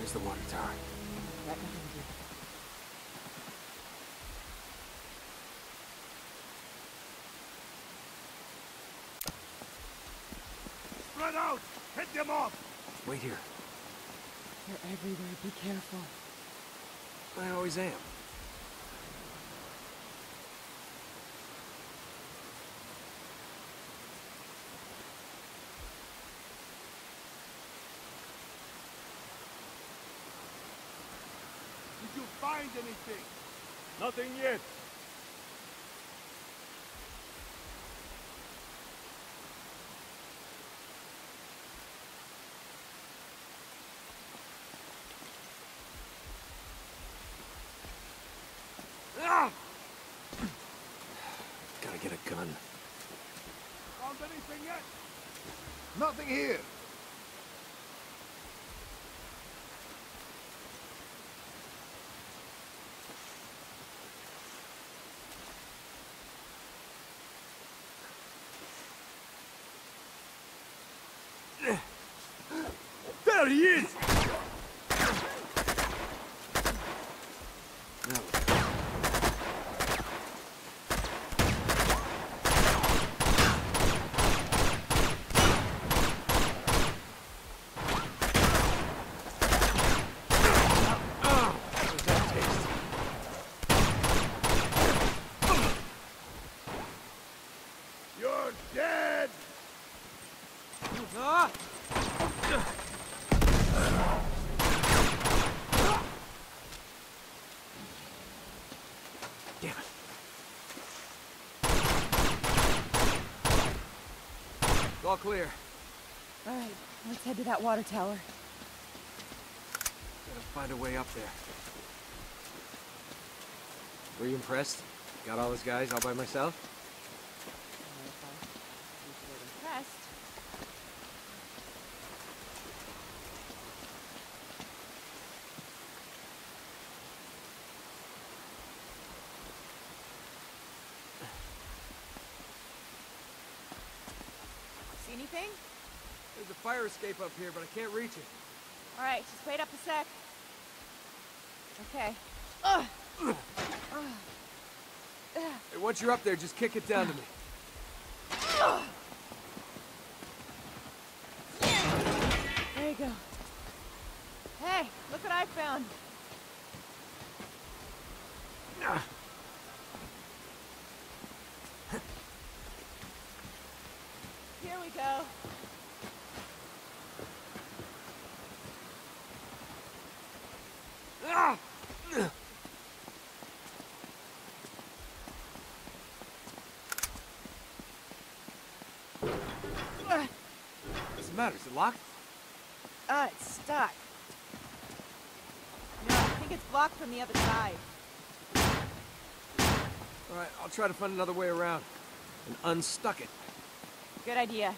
There's the water tower. Right behind you. Spread out! Hit them off! Wait here. They're everywhere. Be careful. I always am. Did you find anything? Nothing yet. Ah! Gotta get a gun. Found anything yet? Nothing here. There he is! No. How does that taste? You're dead! Ah! Damn it. It's all clear. All right, let's head to that water tower. Gotta find a way up there. Were you impressed? Got all those guys all by myself? Impressed. See anything? There's a fire escape up here, but I can't reach it. All right, just wait up a sec. Okay. Ugh. Hey, once you're up there, just kick it down to me. There you go. Hey, look what I found. Here we go. Ah! What's the matter? Is it locked? It's stuck. No, I think it's blocked from the other side. All right, I'll try to find another way around and unstuck it. Good idea.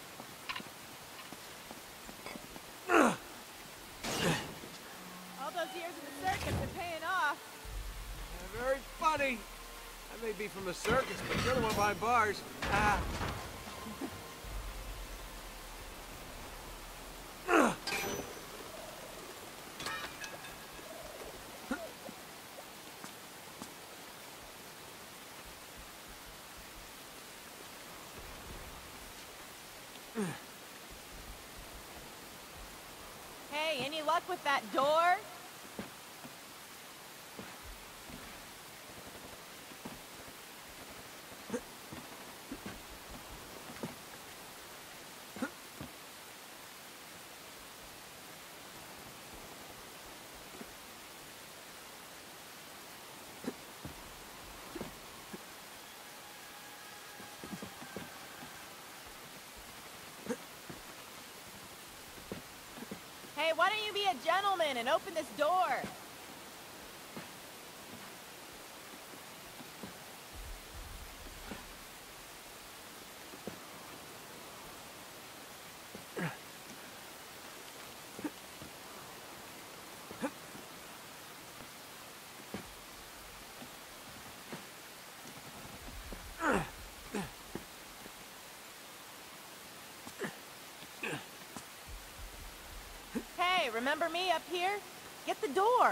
All those years in the circus are paying off. Very funny. I may be from the circus, but you're the one behind bars. Ah. Hey, any luck with that door? Hey, why don't you be a gentleman and open this door? Hey, remember me up here? Get the door.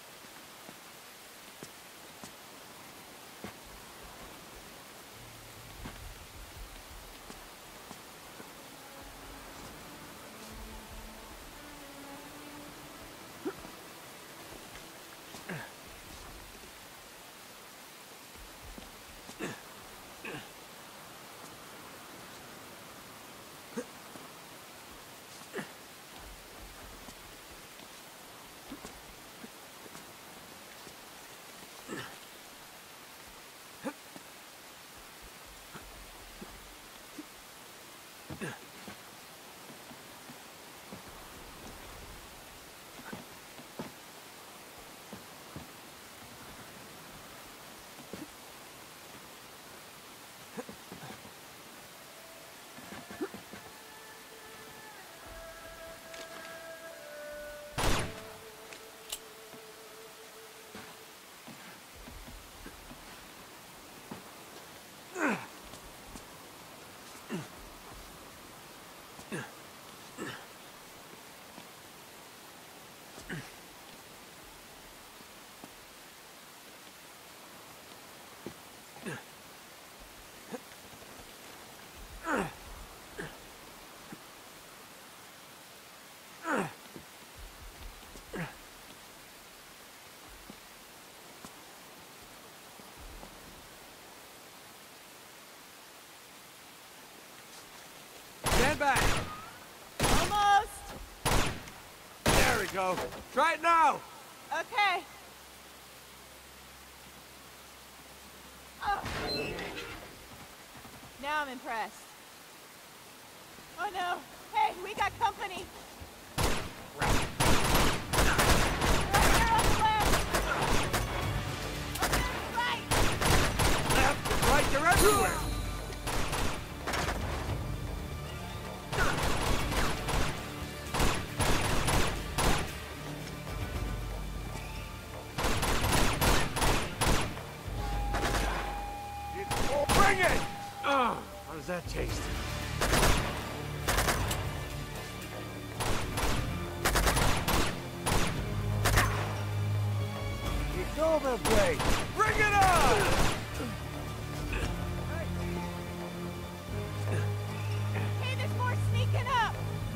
Stand back. Almost. There we go. Try it now. Okay. Oh. Now I'm impressed. Oh no. Hey, we got company. Right here on the left. Right. Left, right, they're everywhere. Bring it! How does that taste? It's over, Blake. Bring it on! Hey, there's more sneaking up.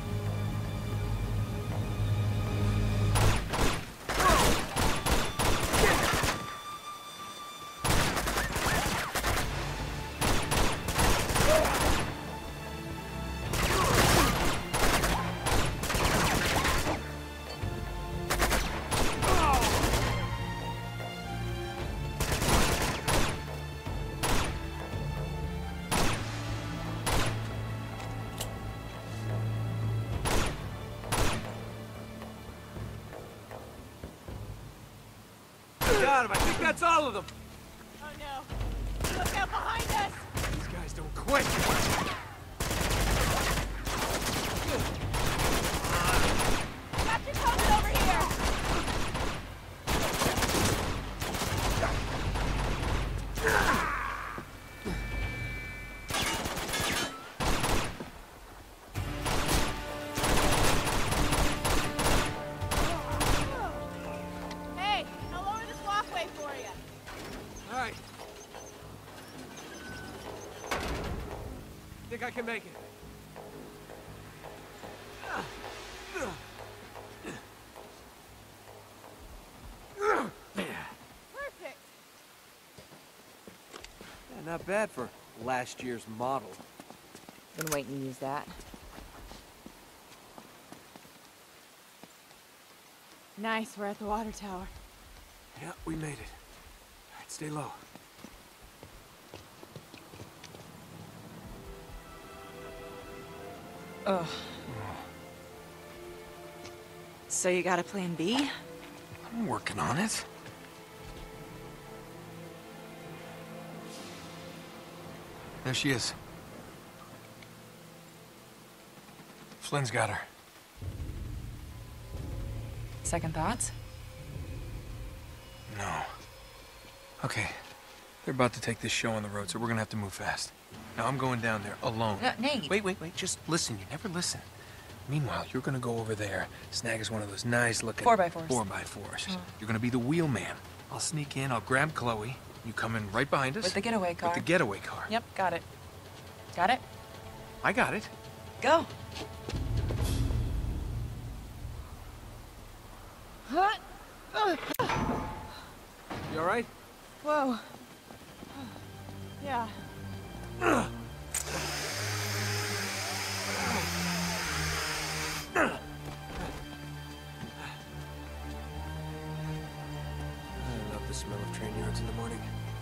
Got him. I think that's all of them. Oh no. Look out behind us. These guys don't quit. Capture's coming over here. Hey, I'll lower this walkway for you. All right. Think I can make it. Perfect. Yeah, not bad for last year's model. Been waiting to use that. Nice, we're at the water tower. Yeah, we made it. All right, stay low. Ugh. So you got a plan B? I'm working on it. There she is. Flynn's got her. Second thoughts? No. Okay. They're about to take this show on the road, so we're gonna have to move fast. Now I'm going down there alone. Nate. Wait. Just listen. You never listen. Meanwhile, you're gonna go over there, snag us one of those nice-looking... 4x4s. 4x4s. You're gonna be the wheelman. I'll sneak in, I'll grab Chloe. You come in right behind us. With the getaway car. With the getaway car. Yep, got it. Got it? I got it. Go. You all right? Whoa. Yeah. I love the smell of train yards in the morning.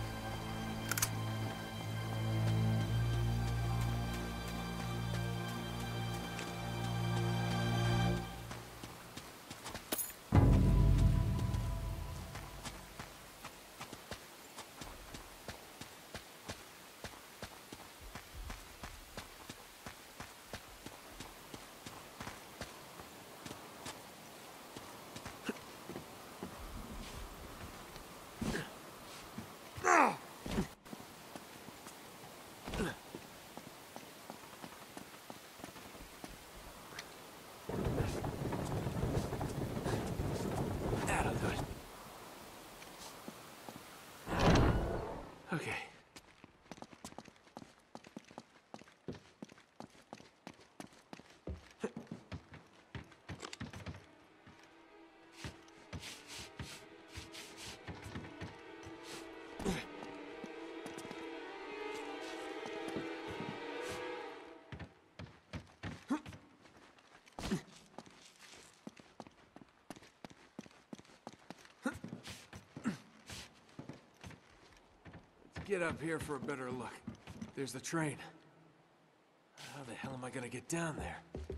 That'll do it. Okay. Get up here for a better look. There's the train. How the hell am I gonna get down there?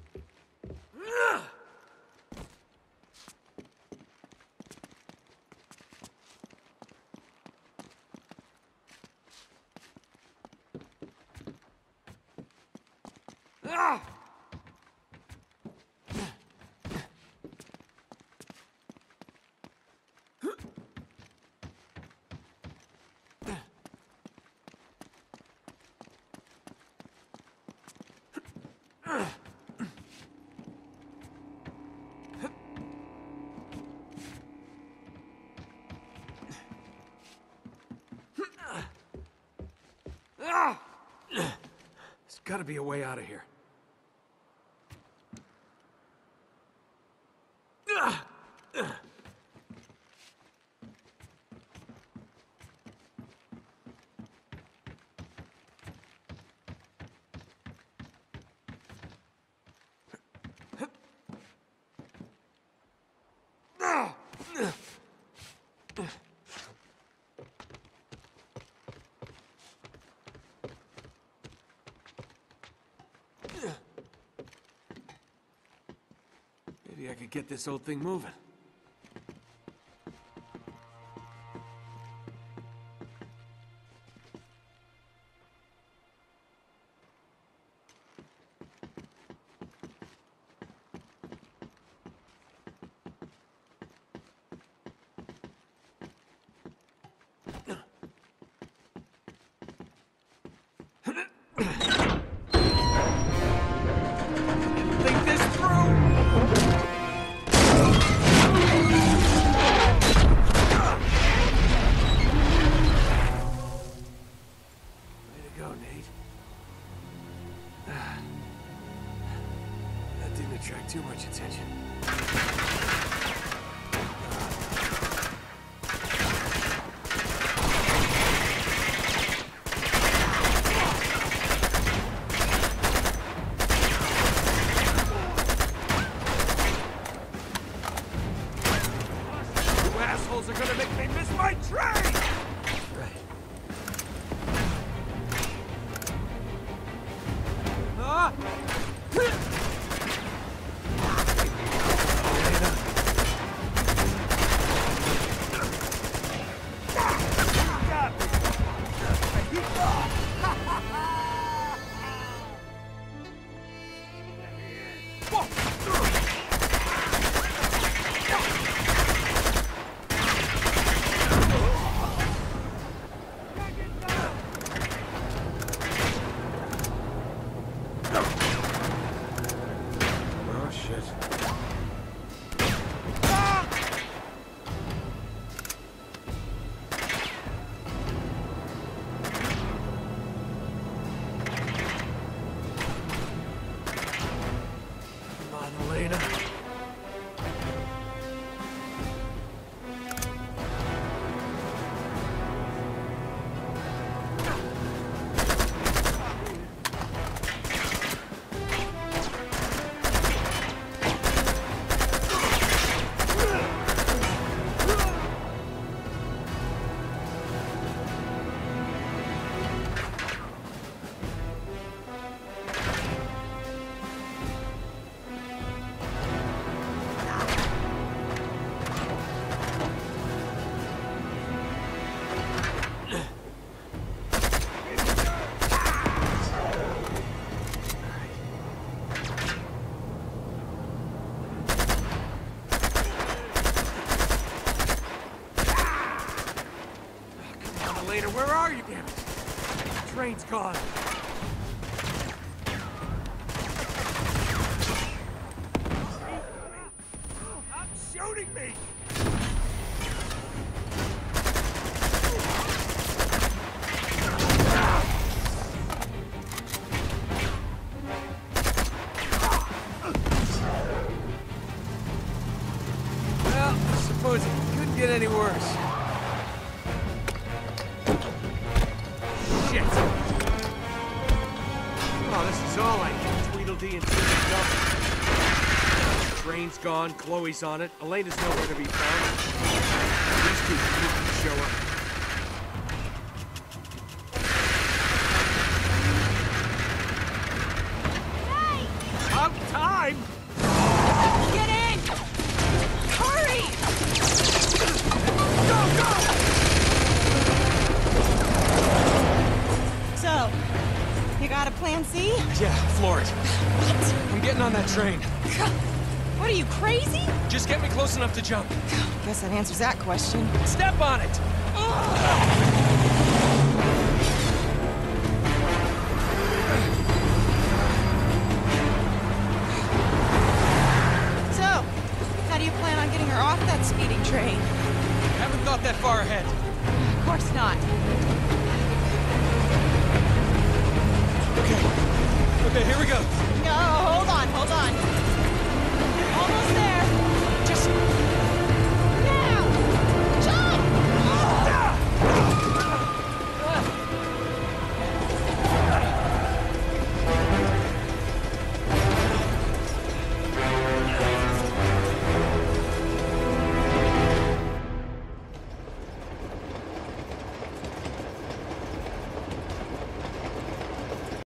Ah! There's gotta be a way out of here. Maybe I could get this old thing moving. Think this through! Way to go, Nate. That didn't attract too much attention. You assholes are gonna make me miss my train! Right. Ah! Where are you, damn it? The train's gone. I'm shooting me! Well, I suppose it couldn't get any worse. Shit! Oh, this is all I need. Tweedledee and Timmy double. Train's gone, Chloe's on it, Elena's nowhere to be found. These two didn't show up. Hey! About time! Get in! Hurry! Go, go! So, you got a plan C? Yeah, floor it. What? I'm getting on that train. What are you, crazy? Just get me close enough to jump. Guess that answers that question. Step on it! So, how do you plan on getting her off that speeding train? Haven't thought that far ahead. Of course not. Okay, here we go. No, hold on. You're almost there.